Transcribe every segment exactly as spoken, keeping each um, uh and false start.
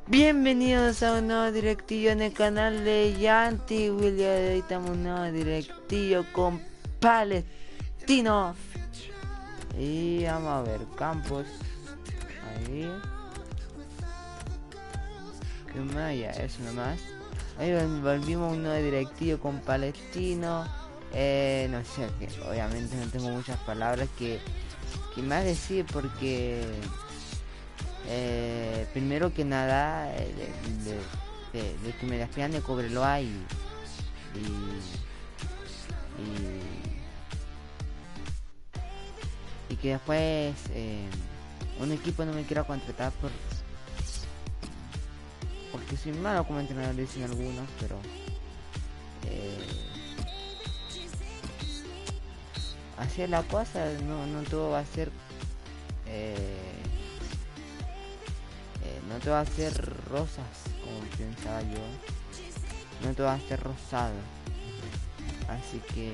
Bienvenidos a un nuevo directillo en el canal de Yanti William. Editamos un nuevo directillo con Palestino. Y vamos a ver campos. Ahí. Que me haya eso nomás. Ahí volvimos a un nuevo directillo con Palestino. Eh, no sé, que obviamente no tengo muchas palabras que, que más decir porque... Eh, primero que nada, eh, de, de, de, de que me despidan de Cobreloa y, y, y, y que después eh, un equipo no me quiera contratar por porque soy malo como entrenador, dicen algunos, pero eh, así es la cosa, no, no todo va a ser eh, Eh, no te va a hacer rosas como pensaba yo, no te va a hacer rosado, así que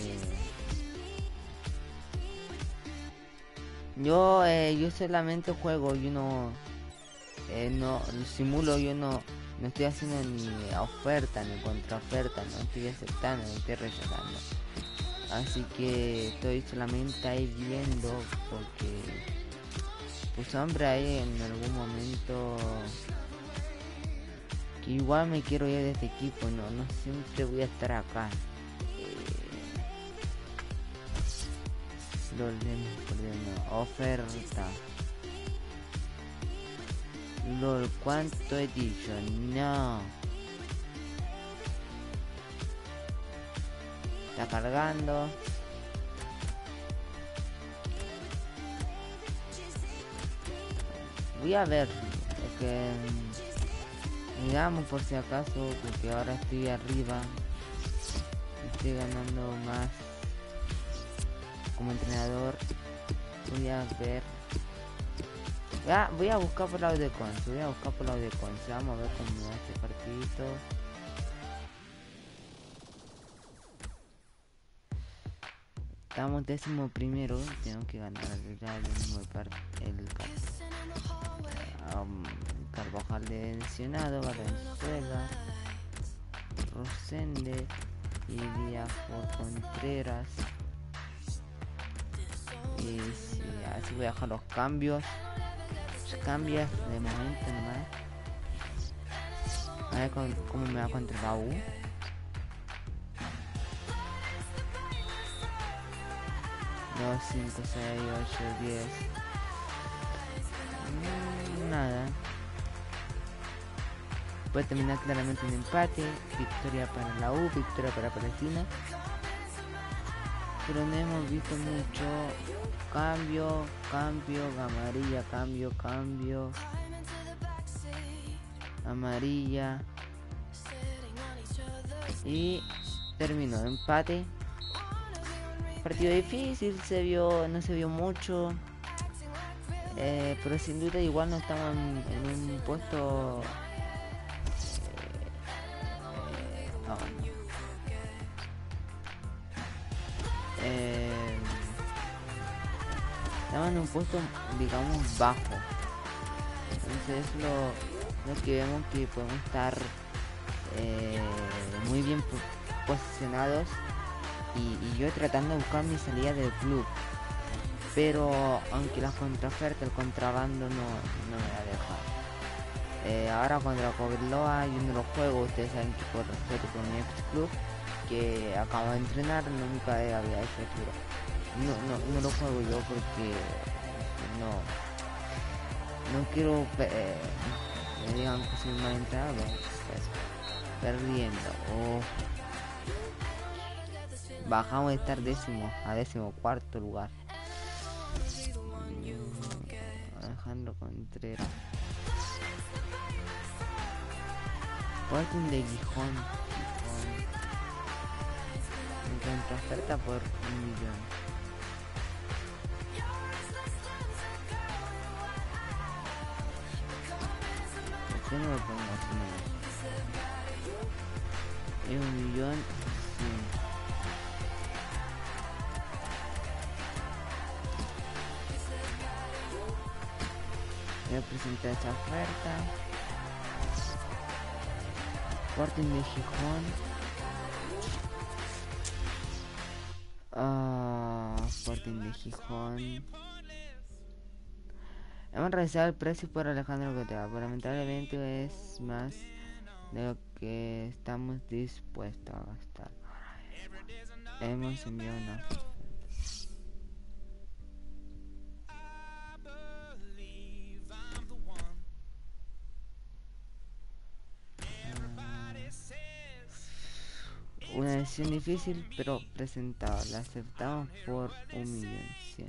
yo eh, yo solamente juego, yo no eh, no simulo, yo no no estoy haciendo ni oferta ni contraoferta, no estoy aceptando ni estoy rechazando, así que estoy solamente ahí viendo porque pues hombre, ahí en algún momento que igual me quiero ir de este equipo, no, no siempre voy a estar acá. Eh, Lol, oferta. Lol, ¿cuánto he dicho? No. Está cargando. Voy a ver, porque digamos por si acaso, porque ahora estoy arriba, estoy ganando más como entrenador. Voy a ver, voy a, voy a buscar por lado de Conce, voy a buscar por lado de Conce, vamos a ver cómo va este partidito. Estamos décimo primero, tengo que ganar el el, el um, Carvajal de lesionado, Valenzuela, Rosende y Díaz por Contreras. Y si así voy a dejar los cambios. Los cambios de momento nomás. A ver cómo, cómo me va contra la U. dos, cinco, seis, ocho, diez. Mm, nada. Puede terminar claramente un empate. Victoria para la U, victoria para Palestina. Pero no hemos visto mucho. Cambio, cambio, amarilla, cambio, cambio. Amarilla. Y terminó empate. Partido difícil, se vio, no se vio mucho. Eh, pero sin duda igual no estamos en, en un puesto eh, oh, no. eh, estamos en un puesto digamos bajo, entonces lo, lo que vemos que podemos estar eh, muy bien posicionados y, y yo tratando de buscar mi salida del club. Pero aunque las contraofertas, el contrabando no, no me va a dejar. Eh, ahora contra Cobreloa yo no lo juego, ustedes saben que por respeto por mi ex club que acabo de entrenar, nunca había hecho esto. No, no, no lo juego yo porque no, no quiero eh, me digan que soy mal entrenado, pues, perdiendo. Oh. Bajamos de estar décimo a décimo cuarto lugar. Alejandro Contreras. Sporting de Gijón. Gijón. Encuentra oferta por un millón. ¿Por qué no lo pongo así? Es un millón. Sí. Voy a presentar esta oferta. Sporting de Gijón. Ah, Sporting de Gijón. Hemos revisado el precio por Alejandro Gotega, pero lamentablemente es más de lo que estamos dispuestos a gastar. Hemos enviado una oferta. Una decisión difícil pero presentada. La aceptamos por un millón cien.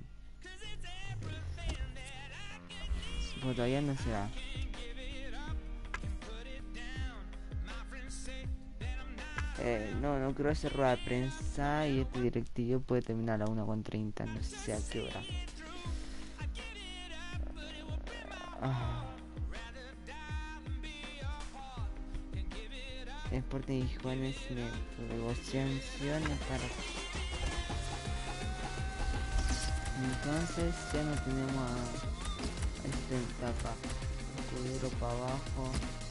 Pues todavía no se da. Eh, no, no quiero hacer rueda de prensa y este directivo puede terminar a una con treinta, no sé a qué hora. Ah. Sporting y Juanes negociaciones para... Entonces ya no tenemos a este etapa. Escudero para abajo.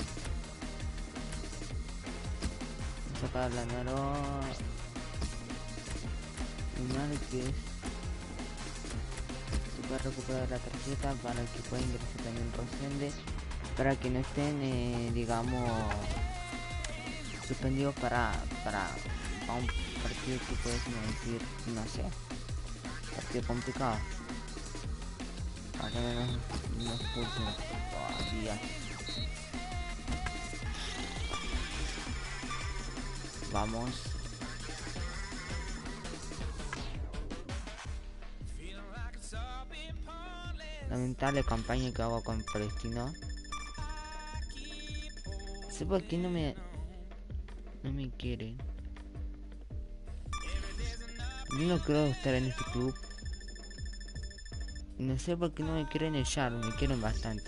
Sacar la Naro. Y Márquez. Se puede recuperar la tarjeta para que pueda ingresar también Rosende. Para que no estén, eh, digamos, suspendidos para, para, para un partido que puedes decir, no sé, partido complicado. Para que no nos, nos pulsen todavía. Vamos. Lamentable campaña que hago con Palestino. Sé por qué no me no me quieren. Yo no quiero estar en este club. No sé por qué no me quieren echar, me quieren bastante.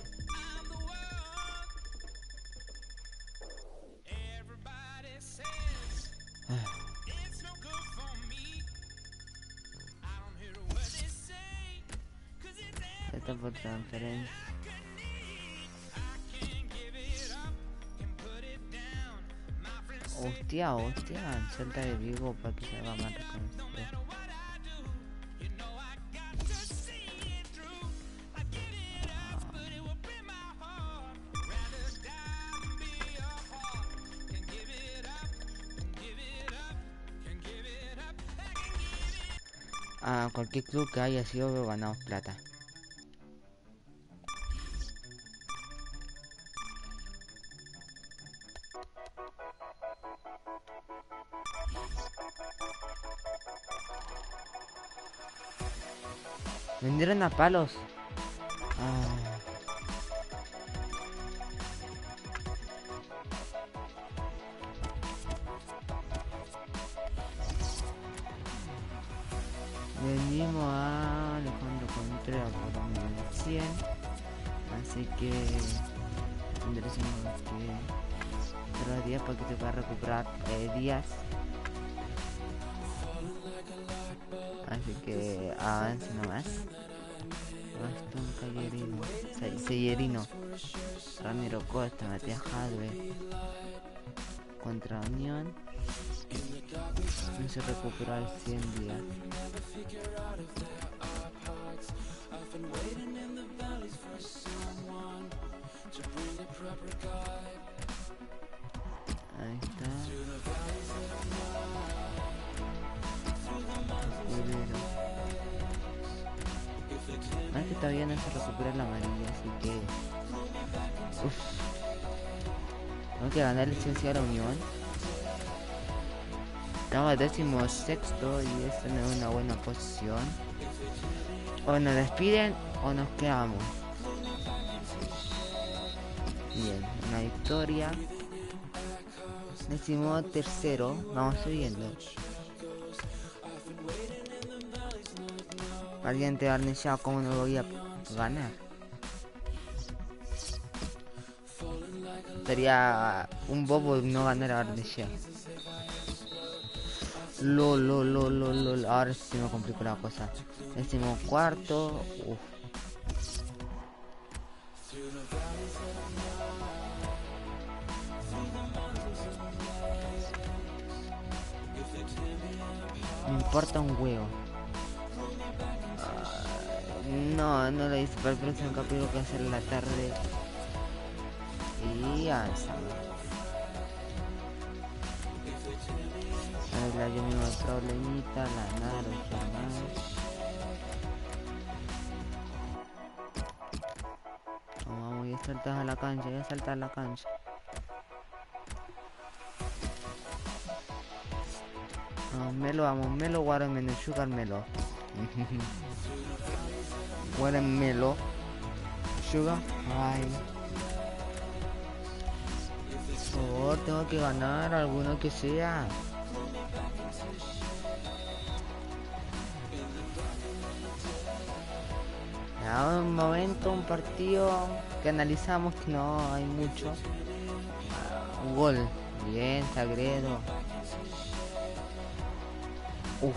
Ah. Esta por transferencia. Hostia, hostia, Celta de Vigo para que se haga más reconocido. A cualquier club que haya sido ganamos plata. Vendieron a palos. Ah. Vendimos a Alejandro Contreras por un millón cien. Así que tendremos que tres días para que te pueda recuperar eh, días. Así que avance nomás. Gastón Callerino, Sellerino, Ramiro Costa, Matías Jadwe contra Unión. No se recuperó al cien días. Ahí está. Ah, que todavía no se recupera la amarilla, así que... Uff. Tengo que ganar el ciencia a la Unión. Estamos décimo sexto y esto no es una buena posición. O nos despiden o nos quedamos. Bien, una victoria. Décimo tercero, vamos subiendo. Valiente Barnechea, ¿cómo no lo voy a ganar? Sería un bobo no ganar a Barnechea. Lol, lol, lol, lol, lol. Ahora sí se me complicó la cosa. Décimo cuarto. Uf. importa un huevo. Uh, no, no lo hice para el próximo capítulo que va a ser en la tarde. Y avanzamos. Arreglar yo mismo el problemita, la nada, lo que más. Vamos, ya saltas a la cancha, ya saltas a la cancha. Vamos, Melo, vamos, Melo, Watermelon, Sugar Melo. Watermelon, Sugar, ay. Por favor, tengo que ganar alguno que sea. Ya, un momento, un partido que analizamos que no hay mucho. Un gol, bien, Sagredo. Uf.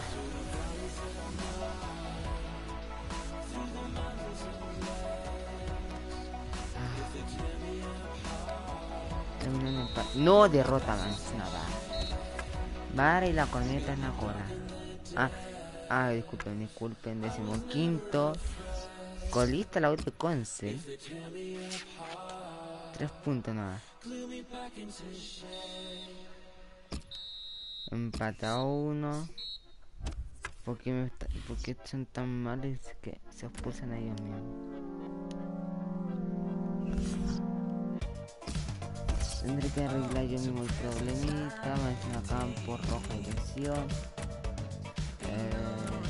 Ah. No derrota nada. Vara y la corneta en la cola. Ah, ah, disculpen, disculpen. Decimoquinto. Colista la U de Conce. Tres puntos nada. Empata uno. ¿Por qué, me está, ¿Por qué son tan malos que se expulsan a ellos mismos? Tendré que arreglar yo mismo el problemita. Me hacen a campo rojo y lesión. Eh,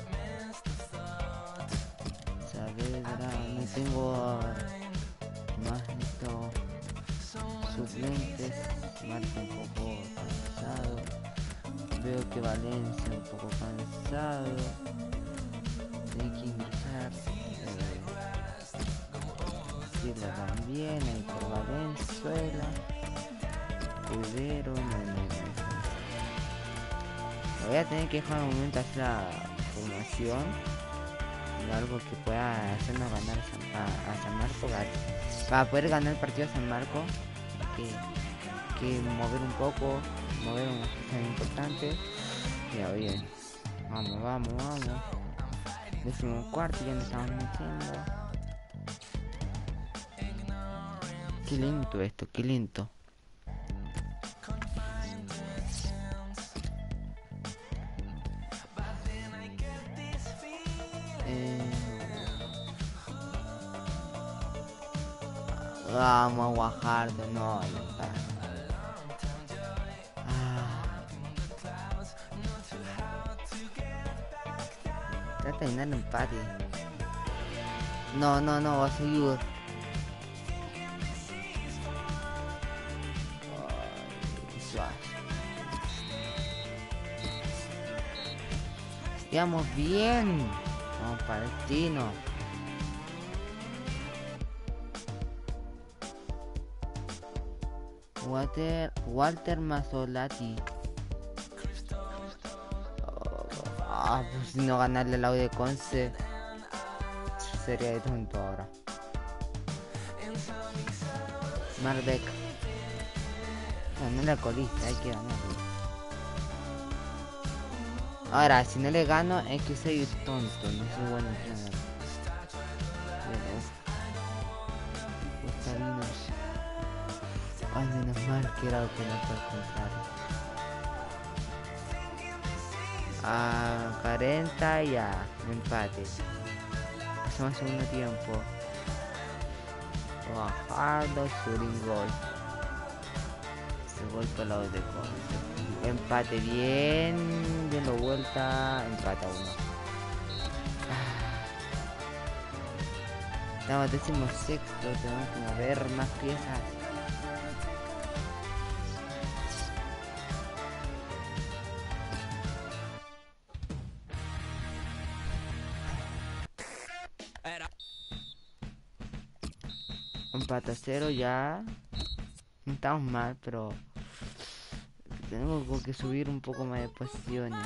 Saavedra, no tengo más estos suplentes. Marca un poco cansado. Veo que Valencia un poco cansado. Hay que ingresar. Eh, Silva también, ahí por Valenzuela. Cudero, no, no, no. Voy a tener que dejar un momento hacer la formación. Algo que pueda hacernos ganar a San, a, a San Marco. Para poder ganar el partido a San Marco hay que, que mover un poco, mover unas cosas importantes. Ya bien, vamos, vamos, vamos. Décimo cuarto, ya nos estamos metiendo. Qué lento esto, qué lento. Vamos, Guajardo, no, no está. Ah. Trata de ganar el empate. No, no, no, vas a ayudar. Estamos bien. Vamos, Palestino. Walter, Walter Mazzolati. Oh, ah, pues si no ganarle al U de Conce sería de tonto ahora. Mardek. No, no la colista, hay que ganarle. Ahora, si no le gano es que soy tonto, no soy bueno entrenador. Ay, menos mal que era lo que no fue al contrario. Ah, cuarenta ya, empate. Pasamos al segundo tiempo. Guajardo, Surin gol. Se golpe al lado de Conce. Empate bien, bien lo vuelta, empata uno. Estamos décimo sexto, tenemos que mover más piezas. Empate a cero ya. No estamos mal, pero tenemos que subir un poco más de posiciones.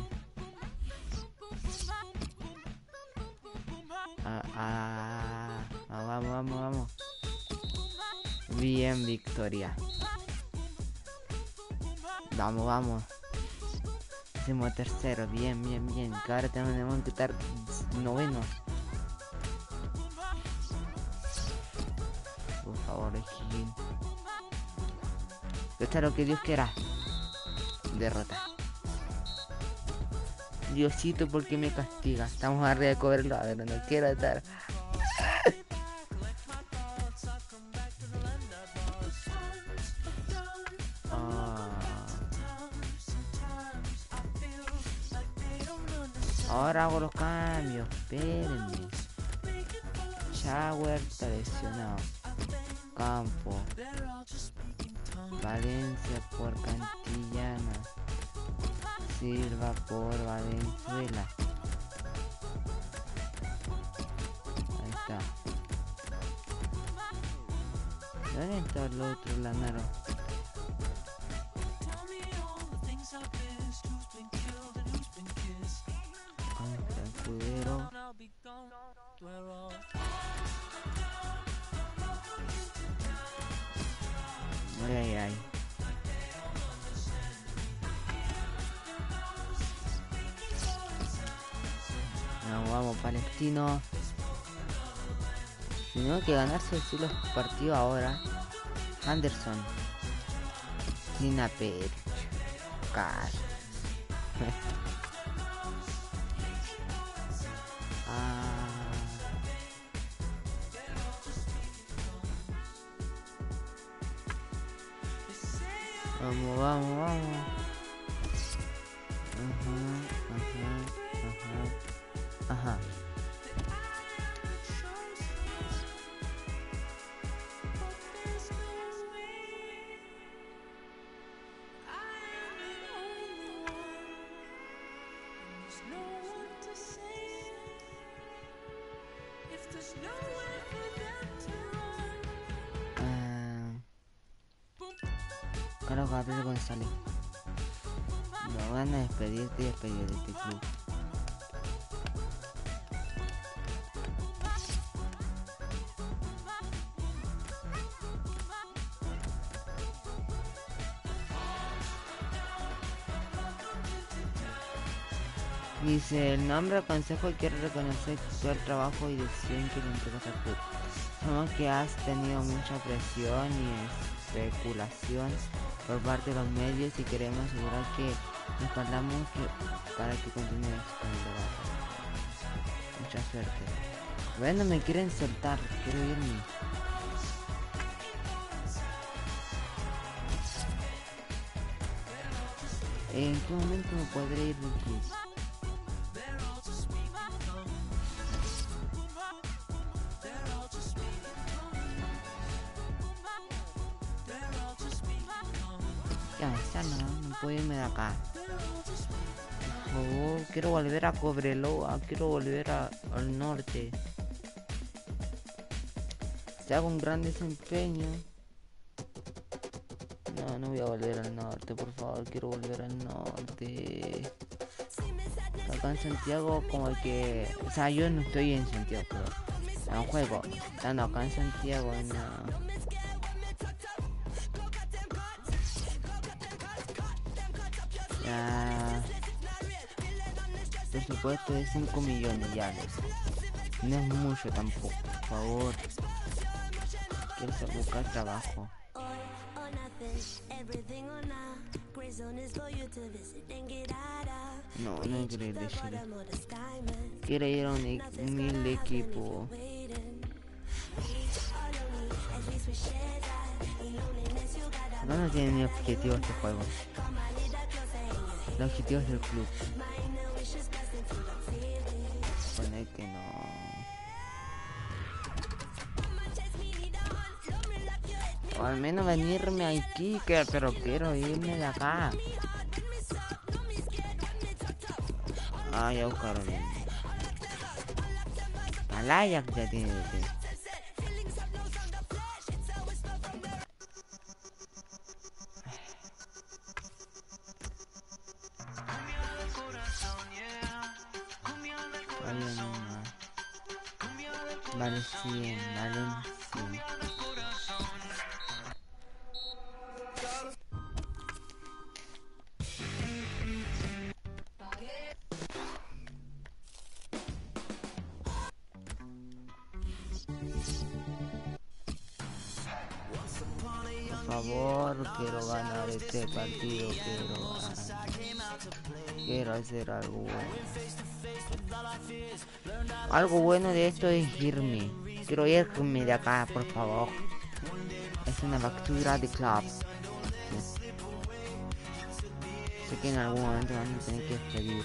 Ah, ah, ah, vamos, vamos, vamos. Bien, victoria. Vamos, vamos. Décimo tercero, bien, bien, bien. Que ahora tenemos que estar noveno. Por favor, Higgin. Esto es lo que Dios quiera. Derrota. Diosito, ¿por qué me castiga? Estamos arriba de cobrarlo. A ver, no quiero estar. Ah. Ahora hago los cambios. Espérenme. Shower está lesionado. Campo. Valencia por Cantillana. Silva por Valenzuela. Ahí está. ¿Dónde está el otro Lanaro? Ahí está el Escudero. Ay, ay, ay. Nos vamos, Palestino. Tenemos que ganarse sí los partidos ahora. Anderson. Nina Pérez. Cash. ah. Vamos, vamos, vamos. Ajá, ajá, ajá. Ajá. Carlos Gabriel González. No van a despedirte y despedir de este club. Dice, el nombre del consejo quiere reconocer todo el trabajo y decisión que le entregas al club. Sabemos que has tenido mucha presión y especulación por parte de los medios y queremos asegurar que respaldamos que para que continúes con el trabajo. Mucha suerte. Bueno, me quieren soltar, quiero irme. ¿En qué momento me podré ir del club? Ya está, no, no puedo irme de acá. Por favor, quiero volver a Cobreloa, quiero volver a, al norte. Si hago un gran desempeño. No, no voy a volver al norte, por favor, quiero volver al norte. Acá en Santiago como que... O sea, yo no estoy en Santiago, pero... En un juego. Estando acá en Santiago, no... Ya... Presupuesto de cinco millones ya. No es mucho tampoco, por favor. Quiero buscar trabajo. No, no quiero ir de Chile. Quiero ir a un humilde equipo. No, no tiene ni objetivo este juego. Los objetivos del club. Poner que no. O al menos venirme a Iquique, pero quiero irme de acá. Ah, ya buscaron bien. Alaya ya tiene de ti. Vale, cien, vale, cien. favor, quiero ganar este partido, quiero ganar. Quiero hacer algo bueno. Algo bueno de esto es irme. Quiero irme de acá, por favor. Es una factura de club. Sé que en algún momento van a tener que despedir.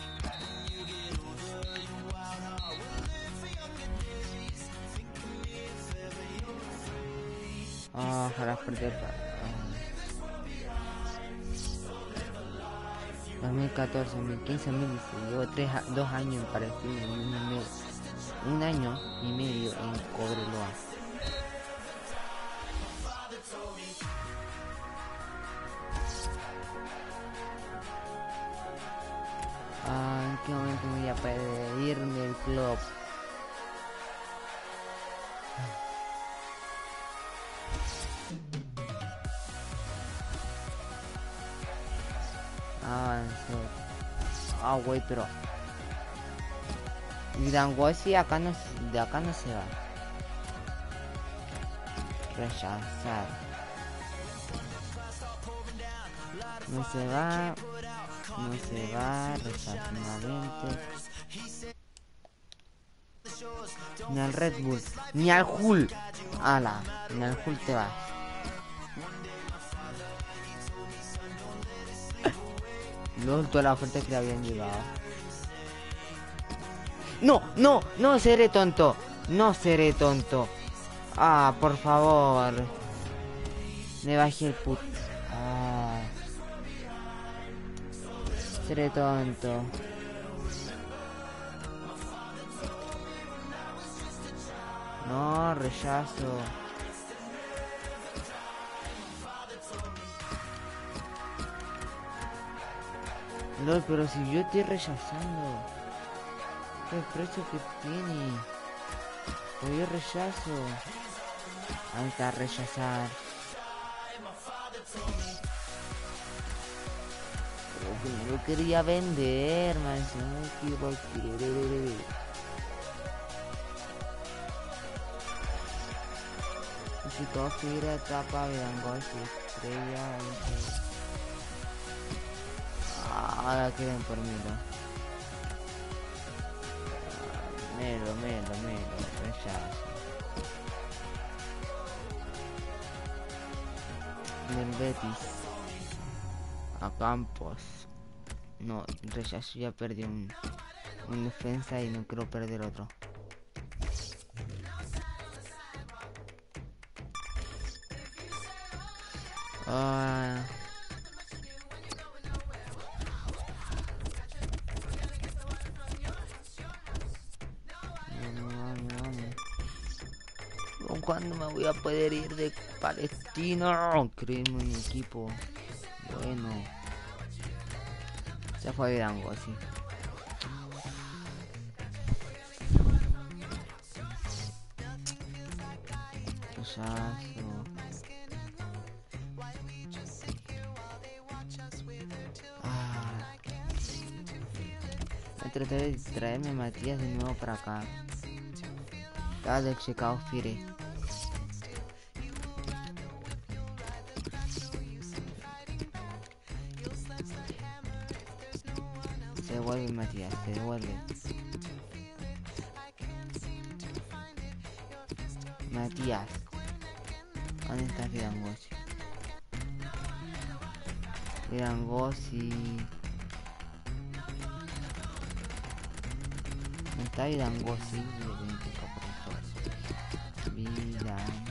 Ah, ojalá perder. dos mil catorce, dos mil quince, dos mil dieciséis. Llevo tres, dos años para el fin, un, un año y medio en Cobreloa. Ah, ¿en qué momento me voy a poder irme del club? Avanzó. Ah, güey, pero Dangosi acá no, de acá no se va. Rechazar. No se va. No se va. Rechazar nuevamente. Ni al Red Bull. Ni al Hull. Ala. Ni al Hull te va. Luego toda la oferta que le habían llegado. No, no, no seré tonto. No seré tonto. Ah, por favor. Me bajé el put. Ah. Seré tonto. No, rechazo. No, pero si yo estoy rechazando. ¿Qué precio que tiene? Pero yo rechazo. Ahí está, rechazar. Pero yo quería vender, man. Si no quiero querer. Si todo quiere etapa de Dangosi, estrella. Ahora quieren por mí, ¿no? Melo, melo, melo, rechazo. Del Betis a Campos. No, rechazo, ya perdí un, un defensa y no quiero perder otro. Ah. ¿Cuándo me voy a poder ir de Palestino? Créeme en mi equipo. Bueno. Se fue de algo así. Rechazo. Ah. Voy a tratar de traerme a Matías de nuevo para acá. Dale, checao, Fire. Se devuelve Matías, se devuelve. Matías. ¿Dónde está Vidangosi? Vidangosi. ¿Dónde está Vidangosi? Vidan.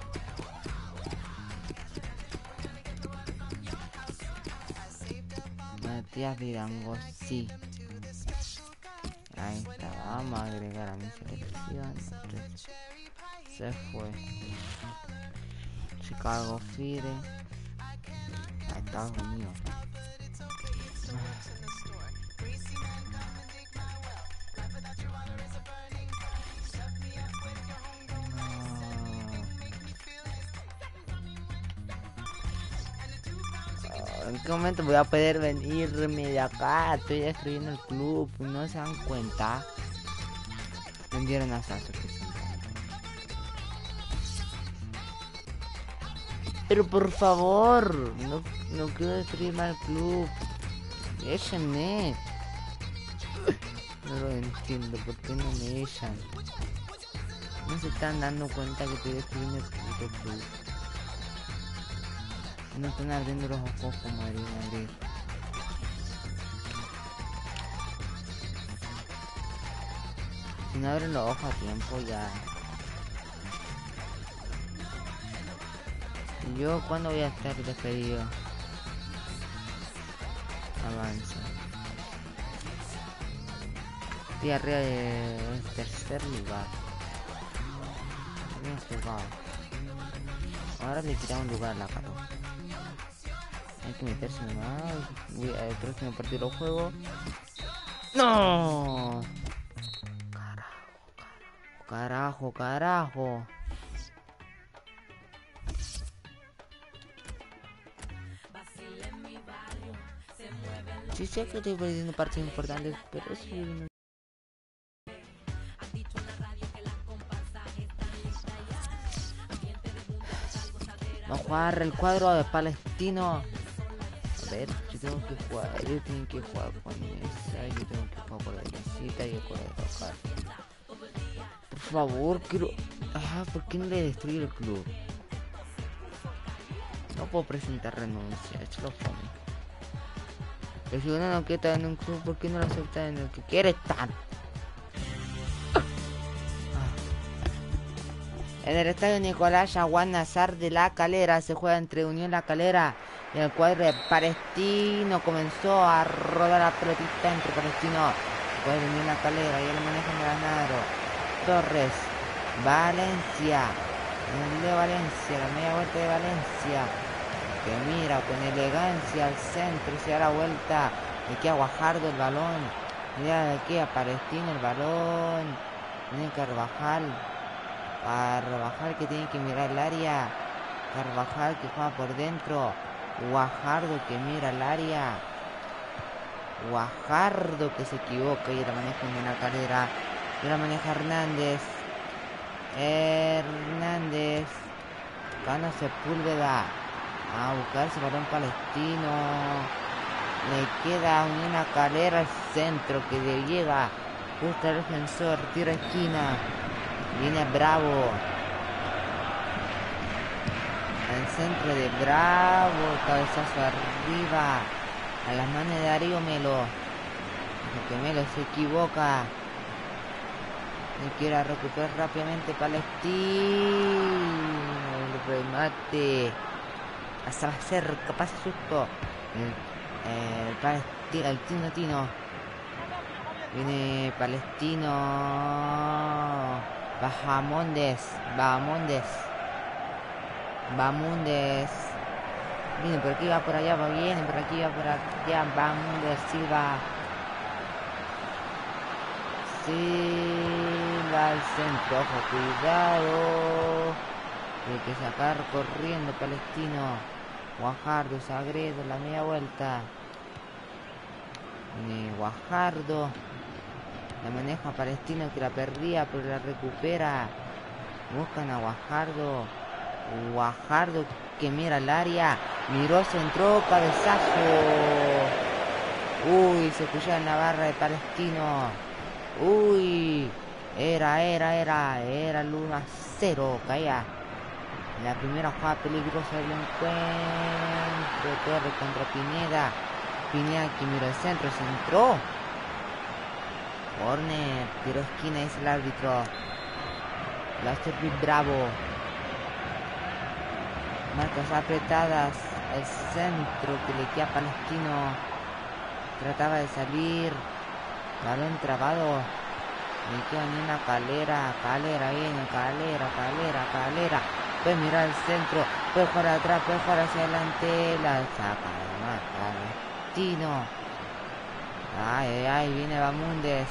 Matías Vidangosi. Ahí está, vamos a agregar a mi selección. Se fue. Chicago Fire a Estados Unidos. ¿En qué momento voy a poder venirme de acá? Estoy destruyendo el club, no se dan cuenta. Vendieron a Sasso que sí. Pero por favor, no, no quiero destruir mal club. Échenme. No lo entiendo, ¿por qué no me echan? No se están dando cuenta que estoy destruyendo el puto club. No están ardiendo los ojos como Madrid, Madrid. Si no abren los ojos a tiempo ya. ¿Y yo cuándo voy a estar despedido? Avanza. Estoy arriba del tercer lugar. Bien jugado. Ahora le quitamos un lugar a la carroza. Hay que meterse nomás. Voy al próximo partido del juego. ¡No! Carajo, carajo, carajo. Sí sé que estoy perdiendo partes importantes, pero eso no... Vamos a jugar el cuadro de Palestino. A ver, yo tengo que jugar, ellos tienen que jugar con esa, yo tengo que jugar con la visita y yo con la tocar. Por favor, quiero... Ah, ¿por qué no le destruye el club? No puedo presentar renuncia, esto lo pone. Pero si uno no quiere estar en un club, ¿por qué no lo acepta en el que quiere estar? En el estadio Nicolás Yaguán Nazar de La Calera se juega entre Unión La Calera y el cuadro de Palestino. Comenzó a rodar la pelotita entre Palestino y el cuadro de Unión La Calera. Y el manejo de Granadero. Torres. Valencia. El de Valencia. La media vuelta de Valencia. Que mira con elegancia al centro. Se da la vuelta. Le queda Guajardo el balón. Mira de aquí a Palestino el balón. Tiene Carvajal. Carvajal que tiene que mirar el área. Carvajal que juega por dentro. Guajardo que mira el área. Guajardo que se equivoca y la maneja en la carrera. Y la maneja Hernández. Hernández. Gana Sepúlveda. A buscar ese balón Palestino. Le queda una carrera al centro que le llega. Justo el defensor. Tira esquina. Viene Bravo. Al centro de Bravo. Cabezazo arriba. A las manos de Darío Melo. Porque Melo se equivoca. Y quiere recuperar rápidamente Palestino. El remate. Hasta va a ser capaz de susto. El, el Palestino. El Tino Tino. Viene Palestino. Bajamondes, Bahamondes, Bahamondes. Viene por aquí, va por allá, va bien, por aquí, va por allá, Bahamondes, Silva. Silva al centro, ojo, cuidado. Hay que sacar corriendo Palestino. Guajardo, Sagredo, la media vuelta. Viene Guajardo. La maneja Palestino que la perdía, pero la recupera. Buscan a Guajardo. Guajardo que mira el área. Miró, se entró, cabezazo. Uy, se escuchaba en la barra de Palestino. Uy, era, era, era, era el uno a cero. Caía. La primera jugada peligrosa del encuentro. Torre contra Pineda. Pineda que miró el centro, se entró. Corner, tiro esquina, es el árbitro. La hace Bravo. Marcas apretadas. El centro que le queda a Palestino. Trataba de salir. Balón trabado. Le queda ni una calera. Calera viene. Calera, calera, calera. Puede mirar el centro. Puede jugar atrás. Puede jugar hacia adelante. La saca además. Palestino. Ay, ay, ay. Viene Bahamondes.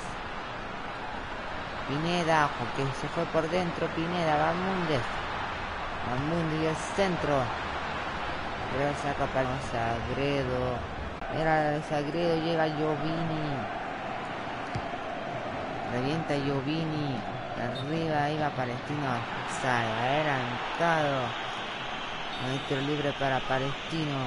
Pineda, que se fue por dentro, Pineda, Bahamondes. Bahamondes y el centro. Pero saca para el Sagredo. Era el Sagredo, llega Giovini. Revienta Giovini. Arriba iba Palestino. Se ha adelantado. No hay tiro libre para Palestino.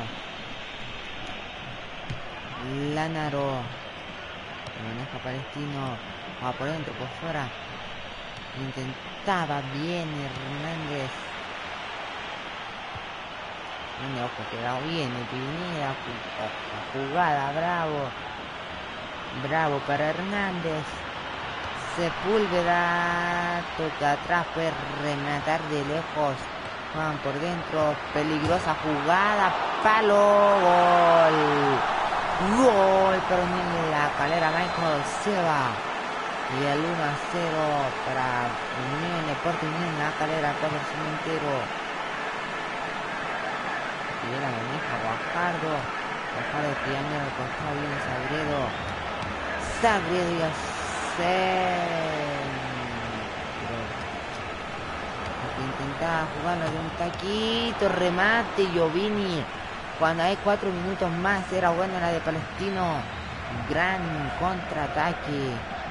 Lánaro. Lo maneja Palestino. Va por dentro, por fuera. Intentaba bien Hernández. Viene, ojo, quedado bien. Pineda. Jugada, bravo. Bravo para Hernández. Sepúlveda. Toca atrás, puede rematar de lejos. Juan por dentro. Peligrosa jugada. Palo. Gol. Gol para Unión La Calera. Michael Silva. Y el uno a cero para Unión Deportes Unión La Calera. Todo el cementero. Y la maneja Guajardo. Guajardo que ya mira el costado. Viene Sagredo. Sagredo y a intentaba jugarlo de un taquito, remate, Giovini. Cuando hay cuatro minutos más era buena la de Palestino. Gran contraataque.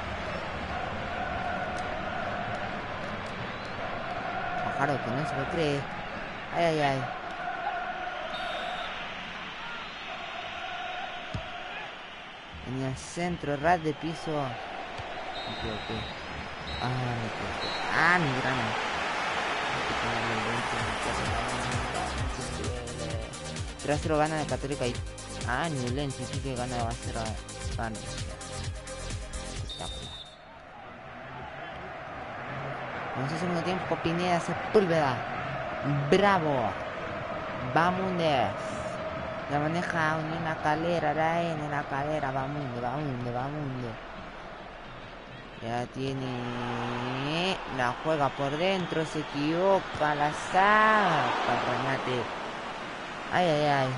Guajardo que no se lo cree. Ay, ay, ay. En el centro, ras de piso. Okay, okay. Ah, okay. Ah, mi grano. tres a cero gana de Católica y... Ah, Ñublense, sí que gana va a ser a Spanish. Espectacular. Vamos a segundo tiempo, Pineda, Sepúlveda. Bravo. Bamundes. La maneja Unión La Calera, la N, La Calera, Bamunde, Bamunde, Bamunde. Ya tiene... La juega por dentro, se equivoca, la saca, remate. Ay, ay, ay.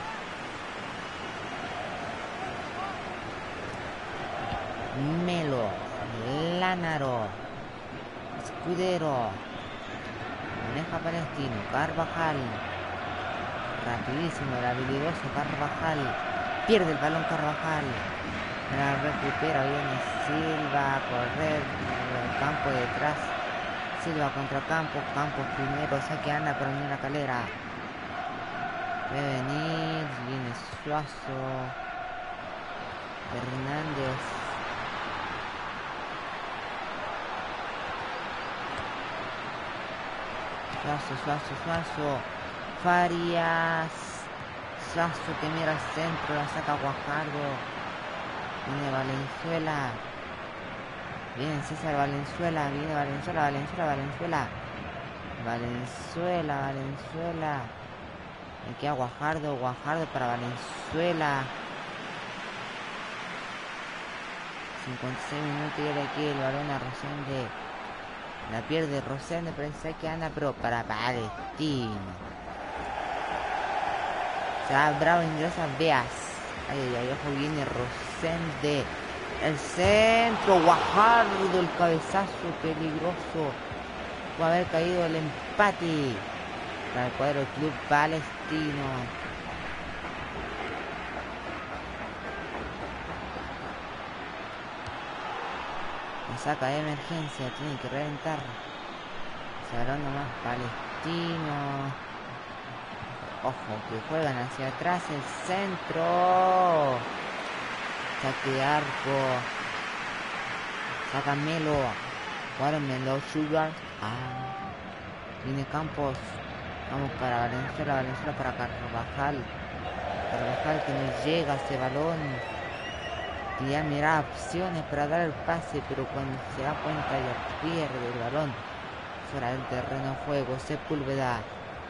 Melo, Lánaro, Escudero, maneja Palestino, Carvajal. Rapidísimo, el habilidoso Carvajal. Pierde el balón Carvajal. La recupera, viene Silva a correr. El campo detrás. Silva contra Campos. Campos primero. Saque anda para Unión La Calera. Debe venir. Viene Suazo. Hernández. Suazo, Suazo, Suazo. Farias. Suazo que mira al centro. La saca Guajardo. Viene Valenzuela. Viene César Valenzuela. Viene Valenzuela, Valenzuela, Valenzuela. Valenzuela, Valenzuela. Aquí a Guajardo, Guajardo para Valenzuela. cincuenta y seis minutos y ahora aquí el balón a Rosende. La pierde Rosende, parece que anda, pero para Palestino. O sea, Bravo ingresa Beas. Ay, ay, ay, ojo, viene Rosende. El centro, Guajardo, el cabezazo peligroso. Puede haber caído el empate para el cuadro Club Palestino. La saca de emergencia, tiene que reventar. Salón nomás Palestino. Ojo, que juegan hacia atrás el centro. Saque de arco. Saca Melo. Ahora Melo Sugar. Ah. Viene Campos. Vamos para Valenzuela. Valenzuela para Carvajal. Carvajal que no llega a ese balón. Y ya mira opciones para dar el pase. Pero cuando se da cuenta ya pierde el balón. Fuera del terreno de juego. Sepúlveda.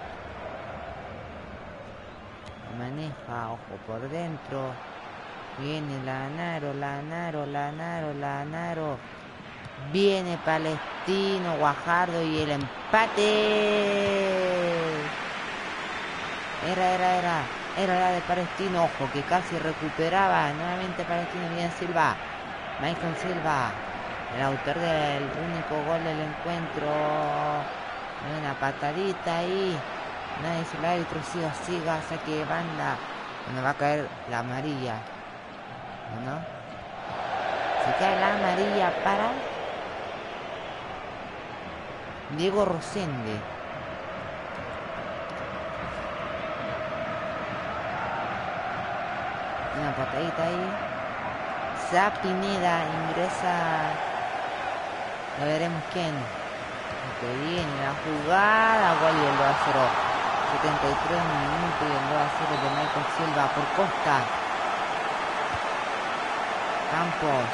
Maneja, ojo por dentro. Viene Lánaro, Lánaro, Lánaro, Lánaro. Viene Palestino, Guajardo y el empate. Era, era, era. Era la de Palestino, ojo, que casi recuperaba. Nuevamente Palestino, bien Silva. Michael Silva, el autor del único gol del encuentro. Una patadita ahí. Nadie dice el árbitro, siga, siga, saque de banda. Donde va a caer la amarilla. ¿O no? Se cae la amarilla para Diego Rosende. Una patadita ahí. Sa Pineda ingresa. Ya veremos quién. Que viene la jugada. Gol y el dos a cero. setenta y tres minutos y el dos a cero de Michael Silva por Costa. Campos.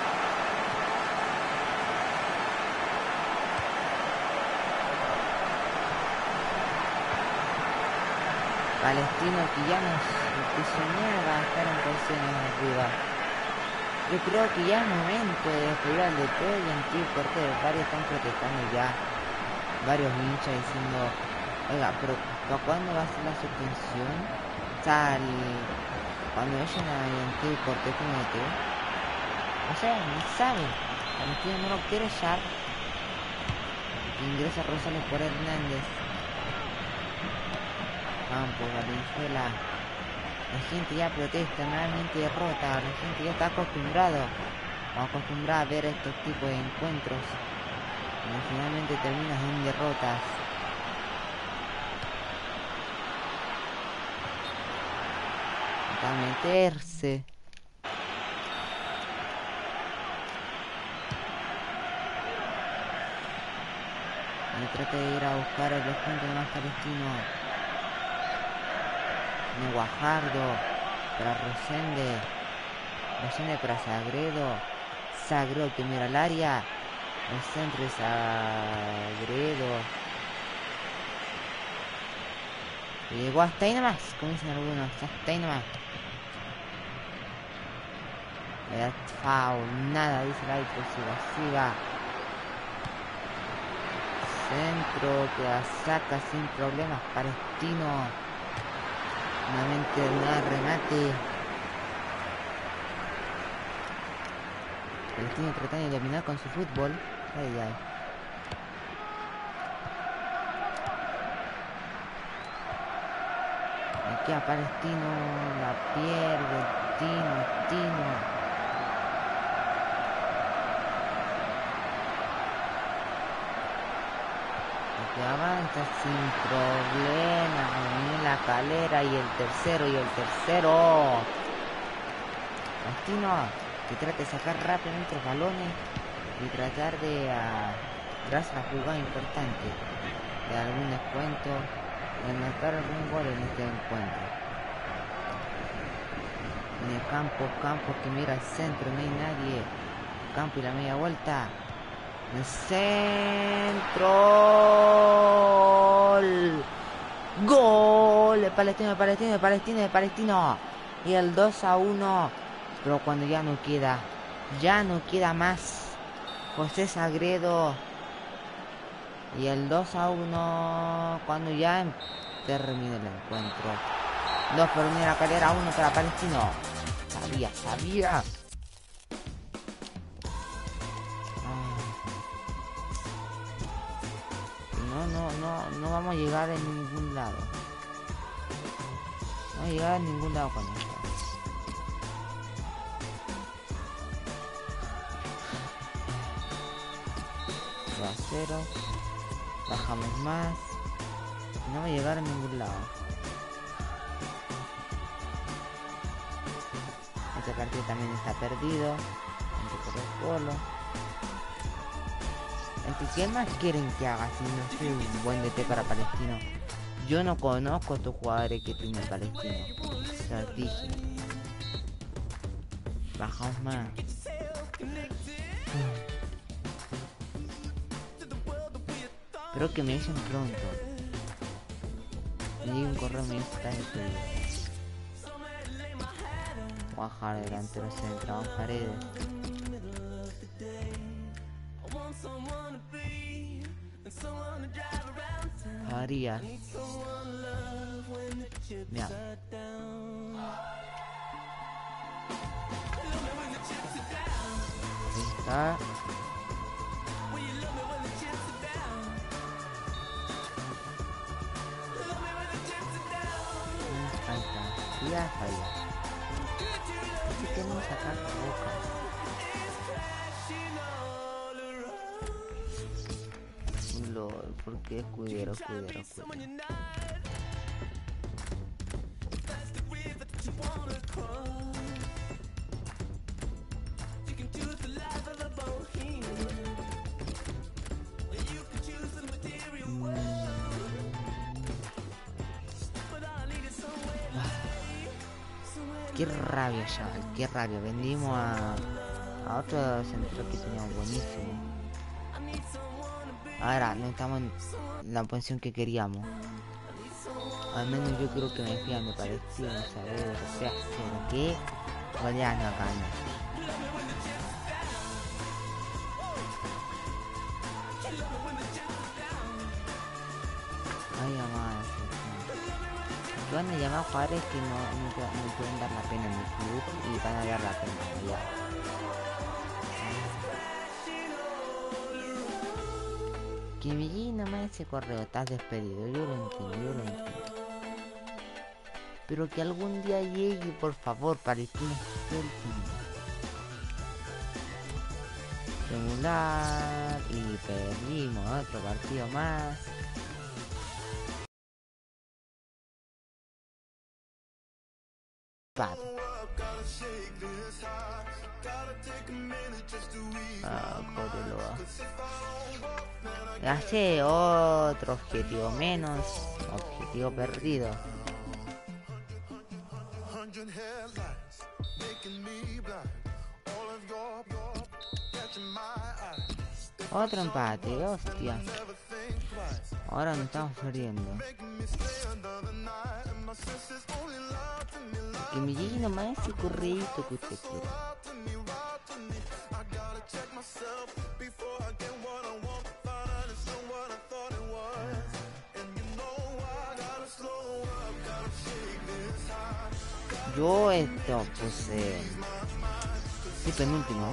Palestino que ya nos que se niega a estar en posiciones arriba. Yo creo que ya es momento de despedir al D T y en ti porque varios están protestando ya. Varios hinchas diciendo, oiga, pero ¿para cuándo va a ser la suspensión? O sea, el, cuando vayan a en ti porque con D T. O sea, no sabe. Palestino no lo quiere echar. Ingresa Rosales por Hernández. Campos, Valenzuela. La gente ya protesta, nuevamente derrota. La gente ya está acostumbrado o acostumbrada a ver estos tipos de encuentros y finalmente terminas en derrotas. Para meterse. Y trata de ir a buscar el descuento más palestino. De Guajardo para Rosende. Rosende para Sagredo. Sagredo que mira al área. El centro de Sagredo. Y llegó hasta ahí nomás, como dicen algunos. Hasta ahí nomás. Le foul, nada, dice el árbitro. Siga, siga. Centro que la saca sin problemas. Palestino. Nuevamente un remate. Palestino tratando de dominar con su fútbol. Ay, ay. Aquí a Palestino la pierde. Tino, Tino. Que avanza sin problema en la calera y el tercero y el tercero Palestino que trata de sacar rápidamente los balones y tratar de uh, darse la jugada importante de algún descuento, de marcar algún gol en este encuentro. En el campo, Campo que mira al centro, no hay nadie. Campo y la media vuelta. El centro. Gol de Palestino, de Palestino, de Palestino, de Palestino. Y el dos a uno. Pero cuando ya no queda, ya no queda más. José Sagredo. Y el dos a uno. Cuando ya termina el encuentro. dos por uno en la calera, uno para Palestino. Sabía, sabía. No, no, no, no vamos a llegar en ningún lado. No vamos a llegar en ningún lado con esto. dos a cero. Bajamos más. No vamos a llegar a ningún lado. Este partido también está perdido. Colo Colo. ¿Qué más quieren que haga si no soy un buen D T para Palestino? Yo no conozco a estos jugadores que tiene Palestino. Se los dije. Bajamos más. Espero que me dicen pronto. Me llega un correo, me dice está despedido. Bajar delantero centro, Paredes. Arias. Mira. Ahí está. Ahí está. Ya falla. Así que vamos a sacar boca. Porque es cuidero, cuidero, cuidero. qué rabia, chaval, qué rabia. Vendimos a, a otro central que teníamos buenísimo. Ahora no estamos en la posición que queríamos. Al menos yo creo que me fía, me pareció, no saber, o sea, que goleando acá, ¿no? Ay, amada, que van a llamar jugadores que no, no, no pueden dar la pena en el club y van a dar la pena ya. Que me llegue nomás ese correo, estás despedido, yo lo entiendo, yo lo entiendo. Pero que algún día llegue, por favor, Palestina Singular y perdimos otro partido más. Pat. Ah, Cobreloa. Hace otro objetivo menos, objetivo perdido. Otro empate, hostia. Ahora nos estamos perdiendo. Que me llegue nomás ese correíto que usted quiere. Yo esto, pues, eh, sí, penúltimo.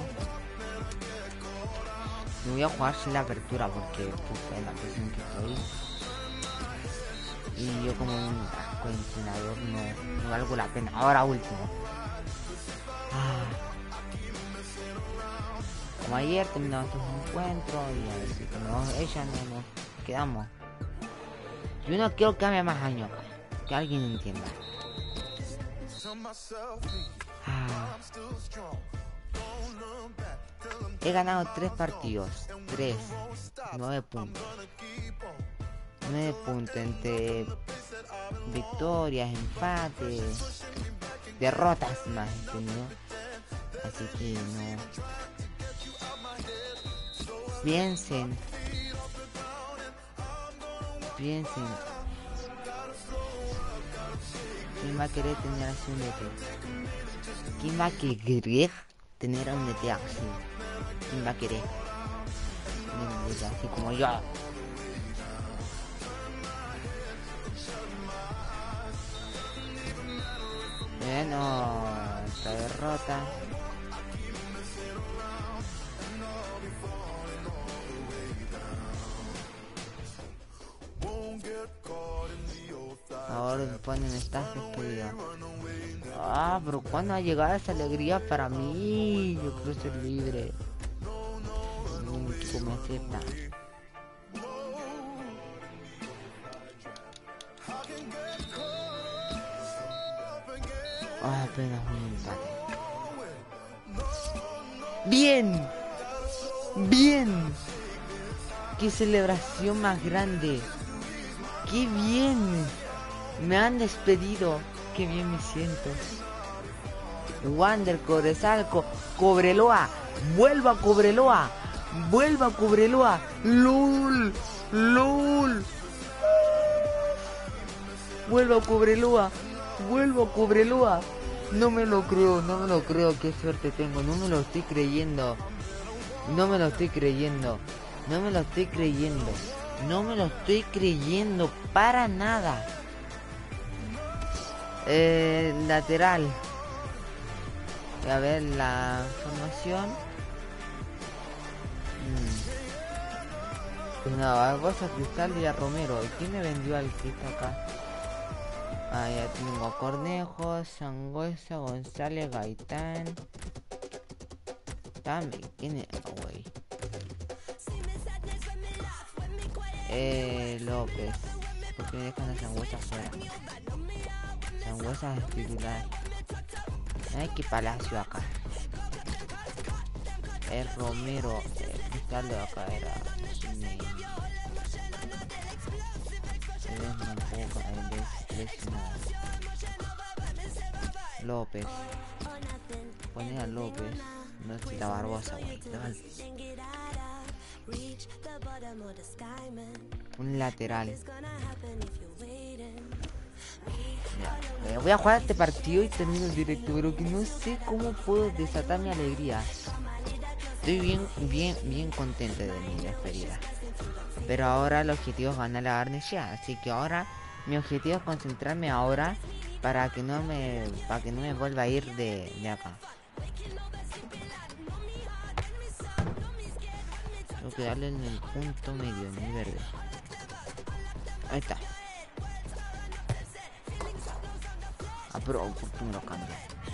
Me voy a jugar sin la apertura porque, pues, en la posición que estoy. Y yo como un asco entrenador no, no valgo la pena. Ahora último. Ah. Como ayer terminamos estos encuentros y a ver si como ella no nos quedamos. Yo no quiero que haya más años acá. Que alguien entienda. Ah. He ganado tres partidos. Tres. Nueve puntos. Nueve puntos entre victorias, empates, derrotas más, ¿entendido? Así que no. Piensen. Piensen. ¿Quién va a querer tener así un D T? ¿Quién va a querer tener un D T así? ¿Quién va a querer? Un D T así como yo. Bueno, esta derrota. Ahora me ponen estas despedidas. Ah, pero ¿cuándo va a llegar esa alegría para mí? Yo quiero ser libre. Un equipo me acepta. Ah, apenas un empate. ¡Bien! ¡Bien! ¡Qué celebración más grande! ¡Qué bien! Me han despedido. ¡Qué bien me siento! Wander, Cobresalco, Cobreloa. ¡Vuelva a Cobreloa! ¡Vuelva a Cobreloa! ¡Lul! ¡Lul! ¡Vuelva a Cobreloa! ¡Vuelvo a Cobreloa! No me lo creo, no me lo creo, qué suerte tengo, no me lo estoy creyendo. No me lo estoy creyendo. No me lo estoy creyendo. No me lo estoy creyendo para nada. Eh, lateral. A ver la formación. Hmm. No, Barbosa, Cristal y a Romero. ¿Y quién me vendió al que está acá? Ah, ya tengo a Cornejo, Sangüesa, González, Gaitán. Dame, ¿quién es? Oh, güey. Eh, López. ¿Por qué me dejan a Sangüesa fuera? Sangüesa es titular. Ay, qué Palacio acá. El Romero, el Cristal de acá era. El es lesionado. López. Poner a López. No es la Barbosa, güey. Un lateral. Ya. Eh, voy a jugar este partido y termino el directo, pero que no sé cómo puedo desatar mi alegría. Estoy bien, bien, bien contento de mi despedida. Pero ahora el objetivo es ganar la Barnechea. Así que ahora mi objetivo es concentrarme ahora para que no me, para que no me vuelva a ir de, de acá. Tengo que darle en el punto medio, en el verde. Ahí está. Ah, pero ¿por qué me lo cambio?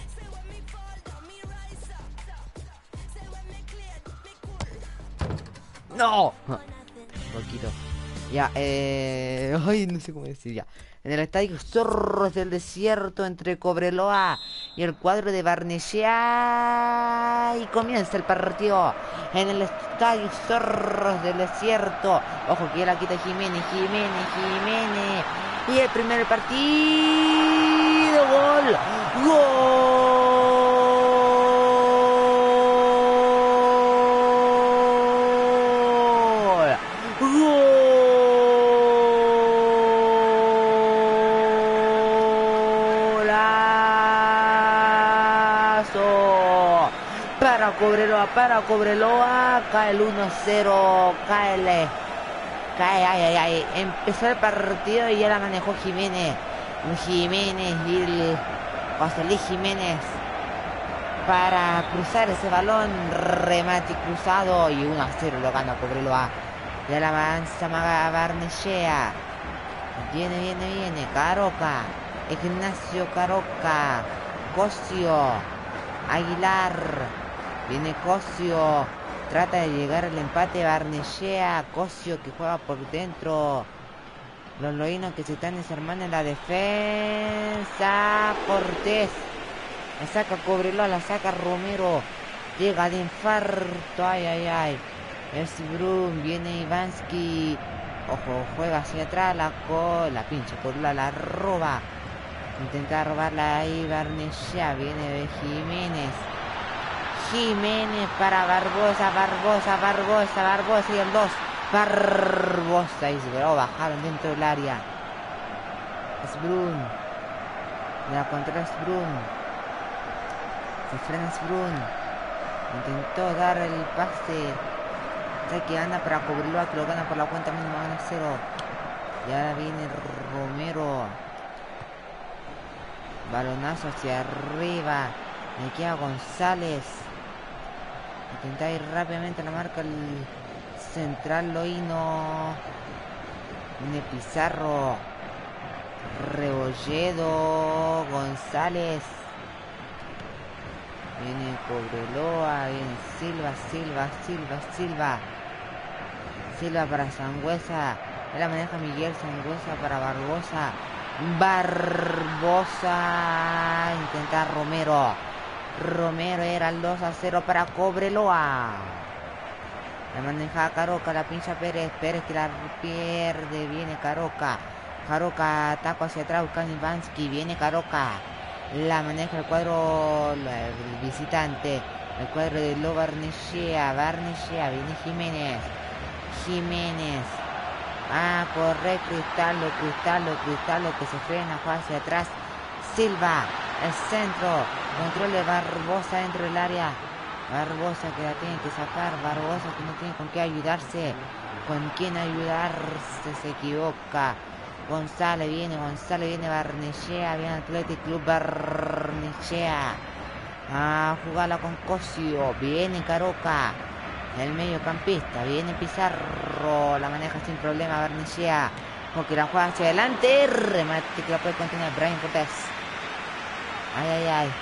¡No! Poquito. Ya, eh... ay, no sé cómo decir ya. En el estadio Zorros del Desierto entre Cobreloa y el cuadro de Barnechea. Y comienza el partido en el estadio Zorros del Desierto. Ojo que ya la quita Jiménez, Jiménez, Jiménez. Y el primer partido. ¡Gol! ¡Gol! Para Cobreloa, para Cobreloa, cae el uno cero, cae el, cae, ay, ay, ay, empezó el partido y ya la manejó Jiménez, Jiménez, y José Luis Jiménez, para cruzar ese balón, remate cruzado y uno a cero lo gana Cobreloa, ya la avanza Barnechea, viene, viene, viene, Caroca, Ignacio Caroca, Cosio, Aguilar, viene Cosio, trata de llegar al empate Barnechea, Cosio que juega por dentro, los loínos que se están desarmando en la defensa, Cortés, la saca Cobreloa, la saca Romero, llega de infarto, ay, ay, ay, es Brun, viene Ivansky, ojo, juega hacia atrás, la cola, la pinche Cobreloa, la roba, intenta robarla ahí Barnechea, viene de Jiménez, Jiménez para Barbosa, Barbosa, Barbosa, Barbosa y el dos, Barbosa y se lo bajaron dentro del área. Sbrun, la contra Sbrun, se frena Sbrun, intentó dar el pase, sé que anda para Cobreloa que lo gana por la cuenta mínima uno cero. Y ahora viene Romero, balonazo hacia arriba, me queda González, intenta ir rápidamente, la marca el central loíno, viene Pizarro, Rebolledo, González, viene Cobreloa, viene Silva, Silva, Silva, Silva, Silva para Sangüesa, él la maneja Miguel, Sangüesa para Barbosa, Barbosa, intenta Romero, Romero era el dos a cero para Cobreloa, la maneja Caroca, la pincha Pérez, Pérez que la pierde, viene Caroca, Caroca ataca hacia atrás buscando Ivansky, viene Caroca, la maneja el cuadro, el visitante, el cuadro de Lo Barnechea, Barnechea, viene Jiménez, Jiménez, ah, corre Cristaldo, Cristaldo, Cristaldo que se frena, juega hacia atrás, Silva, el centro, control de Barbosa dentro del área, Barbosa que la tiene que sacar, Barbosa que no tiene con qué ayudarse, con quién ayudarse, se equivoca, González viene, González viene Barnechea, viene Athletic Club Barnechea, a jugarla con Cosio, viene Caroca, el mediocampista, viene Pizarro, la maneja sin problema Barnechea, porque la juega hacia adelante, remate que la puede contener Brian Cortés, ay, ay, ay,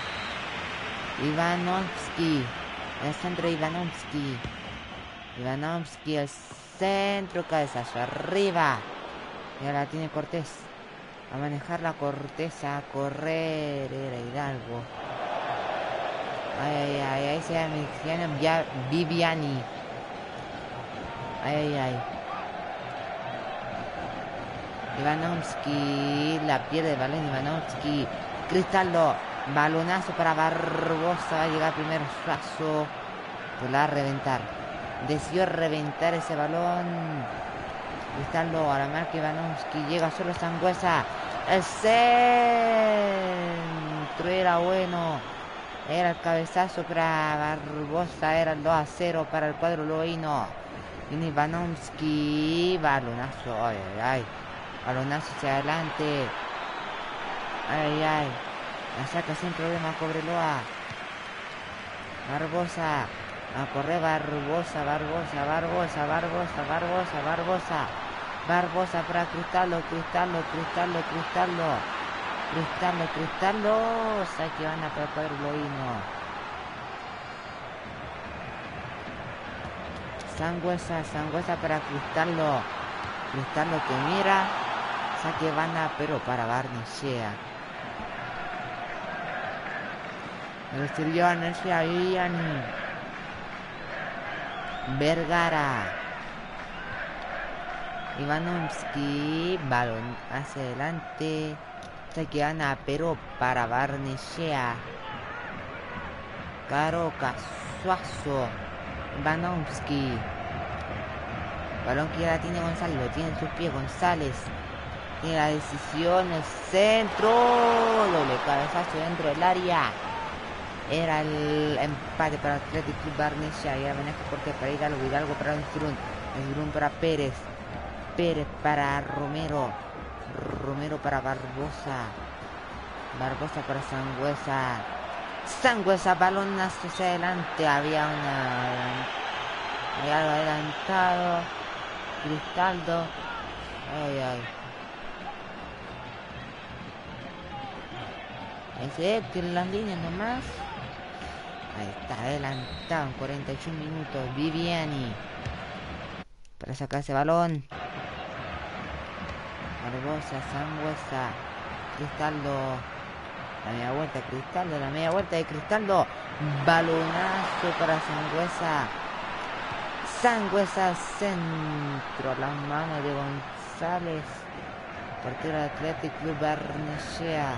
Ivanovsky, el centro de Ivanovsky, Ivanovsky, el centro, cabezazo arriba, y ahora tiene Cortés, a manejar la Cortés, a correr, era Hidalgo, ay, ay, ay, ahí se llama ya Viviani, ay, ay, ay, Ivanovsky, la pierde Valen Ivanovsky, Cristaldo, Balonazo para Barbosa. Va a llegar primero Suazo. Pues la va a reventar. Decidió reventar ese balón. Cristaldo a la marca Ivanovski. Llega solo Sangüesa. El centro era bueno. Era el cabezazo para Barbosa. Era el dos a cero para el cuadro loíno. Viene Ivanovski. Balonazo. Ay, ay, ay. Balonazo hacia adelante. Ay, ay. La saca sin problema Cobreloa. Barbosa. A correr Barbosa, Barbosa, Barbosa, Barbosa, Barbosa, Barbosa. Barbosa para Cristaldo, Cristaldo, Cristaldo, Cristaldo. Cristaldo, Cristaldo. Saque banda para el cuadro loíno. Sangüesa, Sangüesa para Cristaldo. Cristaldo que mira. Saque banda pero para Barnechea. Lo sirvió Barnechea. Viviani. Vergara. Ivanovski. Balón hacia adelante. Saque gana pero para Barnechea. Caroca. Suazo. Ivanovski. Balón que ya la tiene González. Lo tiene en sus pies González. Tiene la decisión. El centro. Doble cabezazo dentro del área. Era el empate para Athletic Club Barnechea. Y era manejo corte para Hidalgo. Hidalgo para Enzurún. Enzurún para Pérez. Pérez para Romero. Romero para Barbosa. Barbosa para Sangüesa. Sangüesa, balonazo hacia adelante. Había una... Había algo adelantado. Cristaldo. Ay, ay. Ese tiene las líneas nomás. Ahí está, adelantado en cuarenta y uno minutos. Viviani. Para sacar ese balón. Barbosa, Sangüesa. Cristaldo. La media vuelta de Cristaldo. La media vuelta de Cristaldo. Balonazo para Sangüesa. Sangüesa centro. Las manos de González. Portero de Athletic Club Barnechea.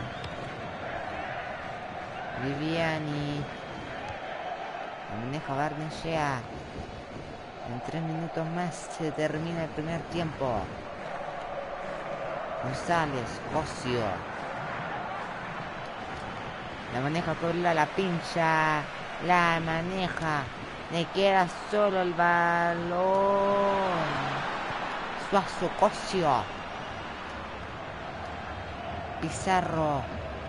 Viviani. La maneja Barnechea. En tres minutos más se termina el primer tiempo. González, Cosio. La maneja Cobreloa, la pincha. La maneja. Le queda solo el balón. Suazo, Cosio. Pizarro.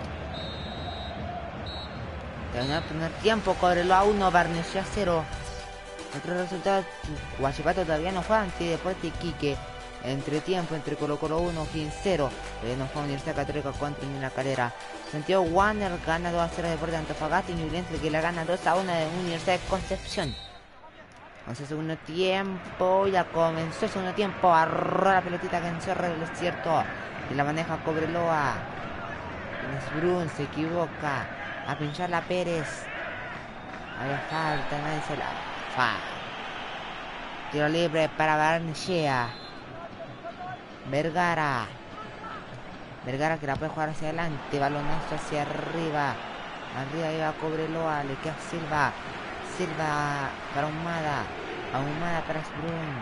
Terminó el primer tiempo, Cobreloa uno, Barnechea cero. Otro resultado, Huachipato todavía no juega ante Deportes Iquique. Entre tiempo, entre Colo Colo uno, O'Higgins cero. Todavía no juega Universidad Católica contra Unión Calera. Santiago Wander gana dos a cero a Deportes de Antofagasta y Ñublense que la gana dos a uno de Universidad de Concepción. Entonces segundo tiempo, ya comenzó el segundo tiempo. Arroja la pelotita que encierra el desierto. Y la maneja Cobreloa. Brun se equivoca. A pincharla a Pérez. Había falta, nadie se la... Fa. Tiro libre para Barnechea. Vergara. Vergara que la puede jugar hacia adelante. Balonazo hacia arriba. Arriba iba Cobreloa. Le queda Silva. Silva para Ahumada. Ahumada para Sprun.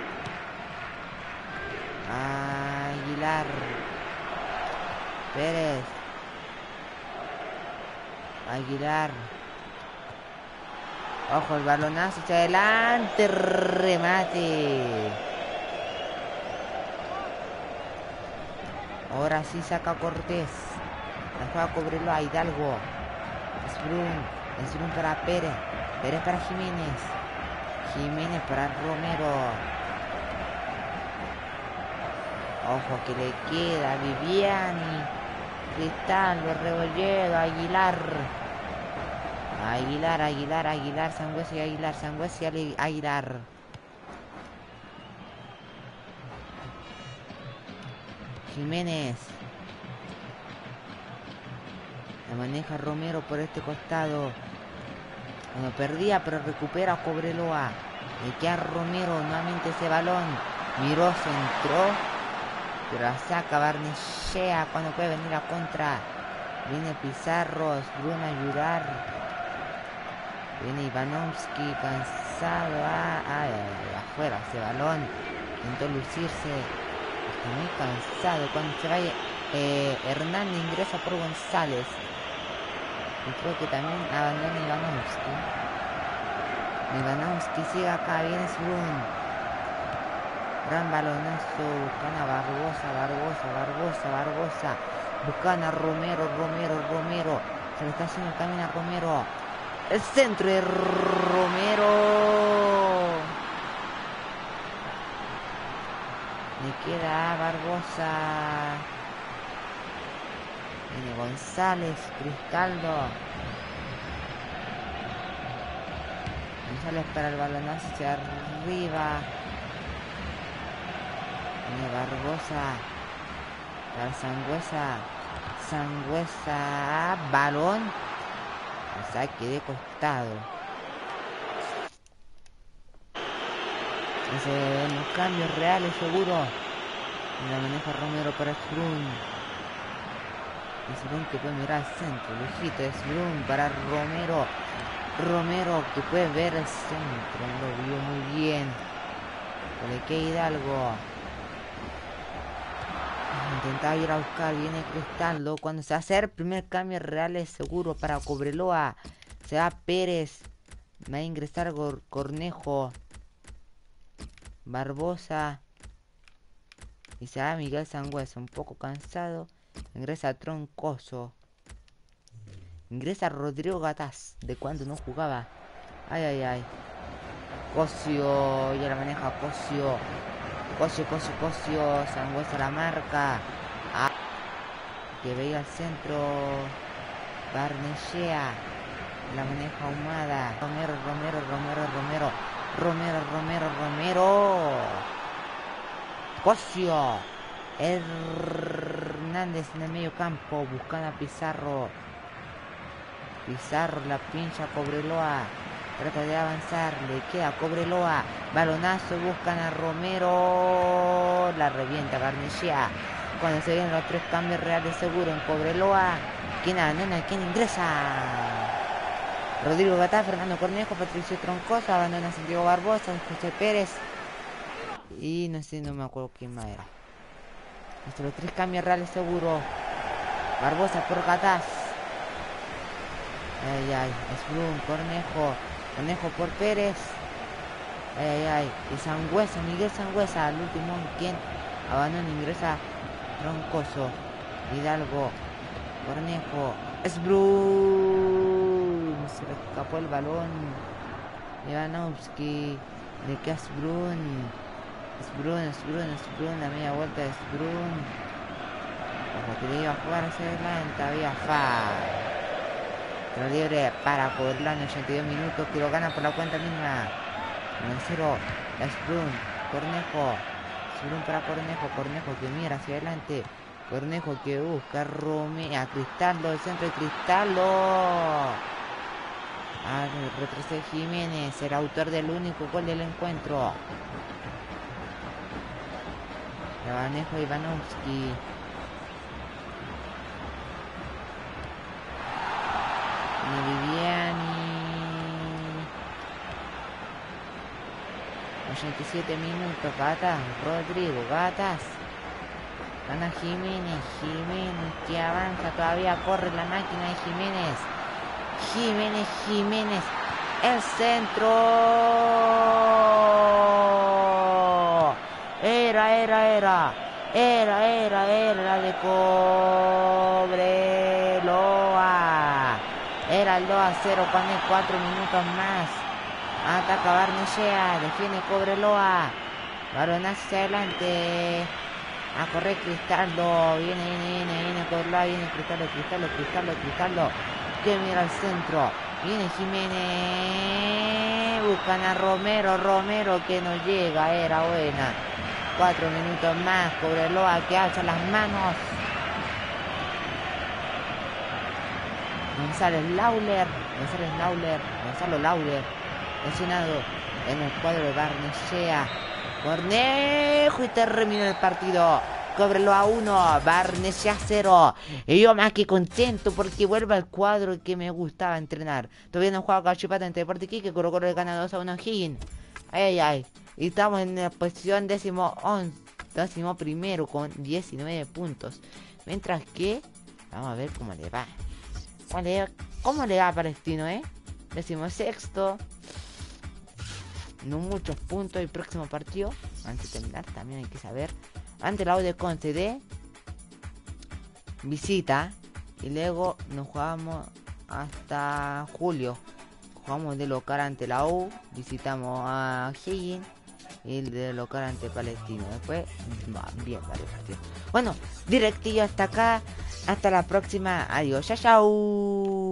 Aguilar. Pérez. Aguilar. Ojo el balonazo hacia adelante. Remate. Ahora sí saca Cortés. La juega Cobreloa. Hidalgo. Sprun. Sprun para Pérez. Pérez para Jiménez. Jiménez para Romero. Ojo que le queda Viviani. Cristaldo, Rebolledo, Aguilar. Aguilar, Aguilar, Aguilar, Sangüesa y Aguilar, Sangüesa y Aguilar. Jiménez. La maneja Romero por este costado. Bueno, perdía, pero recupera Cobreloa. Le queda Romero nuevamente ese balón. Miró, centró. Pero la saca Barnechea cuando puede venir a contra. Viene Pizarro, Sbrun a ayudar. Viene Ivanovski, cansado. Ah, ay, ay, afuera ese balón. Intentó lucirse. Está muy cansado. Cuando se vaya, eh, Hernández ingresa por González. Y creo que también abandona Ivanovski. Ivanovski sigue acá. Viene Sbrun. Gran balonazo. Buscan a Barbosa, Barbosa, Barbosa, Barbosa. Buscan a Romero, Romero, Romero. Se le está haciendo el camino a Romero. El centro de Romero. Le queda a Barbosa. Viene González, Cristaldo. González para el balonazo hacia arriba. Viene Barbosa. Para Sangüesa. Sangüesa. Balón. El saque de costado. Se ven los cambios reales seguro. Y la maneja Romero para Sbrun. Sbrun que puede mirar al centro. Lejito de Sbrun para Romero. Romero que puede ver el centro. Lo vio muy bien. Le queda Hidalgo. Intentaba ir a buscar. Viene Cristaldo. Cuando se hace el primer cambio real es seguro para Cobreloa. Se va Pérez. Va a ingresar Cornejo. Barbosa. Y se va Miguel Sangüesa. Un poco cansado. Ingresa Troncoso. Ingresa Rodrigo Gataz. De cuando no jugaba. Ay, ay, ay. Cosio. Ya la maneja Cosio. Cosio, Cosio, Cosio. Sangüesa la marca. Ah, que veía al centro. Barnechea. La maneja Ahumada. Romero, Romero, Romero, Romero. Romero, Romero, Romero. Cosio. Hernández en el medio campo. Buscando a Pizarro. Pizarro la pincha a Cobreloa. Trata de avanzar. Le queda Cobreloa. Balonazo. Buscan a Romero. La revienta Barnechea. Cuando se vienen los tres cambios reales seguro en Cobreloa. ¿Quién abandona? ¿Quién ingresa? Rodrigo Gatá, Fernando Cornejo, Patricio Troncoso, abandona Santiago Barbosa, José Pérez. Y no sé, no me acuerdo quién más era. Estos los tres cambios reales seguro. Barbosa por Gatás. Ay, ay, Sbrun, Cornejo. Cornejo por Pérez. Ay, ay, ay. Y Sangüesa, Miguel Sangüesa, al último en quien abandona, ingresa Troncoso. Hidalgo. Cornejo. Sbrun. Se le escapó el balón. Ivanovski. Le queda Sbrun. Sbrun, Sbrun, Sbrun. La media vuelta de Sbrun. Como que le iba a jugar hacia adelante. Había falta. Tiro libre para Cobreloa en ochenta y dos minutos. Que lo gana por la cuenta mínima. uno cero. Sbrun. Cornejo. Sbrun para Cornejo. Cornejo que mira hacia adelante. Cornejo que busca a Rome. A Cristaldo. El centro de Cristaldo. Ah, retrocede Jiménez, el autor del único gol del encuentro. La manejo Ivanovski. Viviani. ochenta y siete minutos. Gatás. Rodrigo Gatás. Gana Jiménez. Jiménez que avanza. Todavía corre la máquina de Jiménez. Jiménez, Jiménez, el centro. Era, era, era. Era, era, era la de Cobreloa. Era el dos a cero con el cuatro minutos más. Ataca Barnechea, defiende Cobreloa. Balonazo hacia adelante. A correr Cristaldo. Viene, viene, viene, viene Cobreloa, viene Cristaldo, Cristaldo, Cristaldo, Cristaldo. Que mira al centro. Viene Jiménez. Buscan a Romero. Romero que no llega. Era buena. Cuatro minutos más. Cobreloa que alza las manos. González Lauler. González Lauler. Gonzalo Lauler. Lesionado en el cuadro de Barnechea. Cornejo y termina el partido. Cóbrelo a uno, Barnechea cero. Y yo más que contento porque vuelve al cuadro que me gustaba entrenar. Todavía no juego Cachipata entre Deporte Iquique, Colo Colo le gana dos a uno a Higgins. Ay, ay, ay. Y estamos en la posición décimo, once, décimo primero con diecinueve puntos. Mientras que, vamos a ver cómo le va. ¿Cómo le, cómo le va a Palestino, eh? Décimo sexto. No muchos puntos el próximo partido. Antes de terminar, también hay que saber. Ante la U de Conce de visita. Y luego nos jugamos hasta julio. Jugamos de local ante la U. Visitamos a Higgins. Y el de local ante Palestino. Después, bien, varios partidos. Bueno, directillo hasta acá. Hasta la próxima. Adiós. Chao, chao.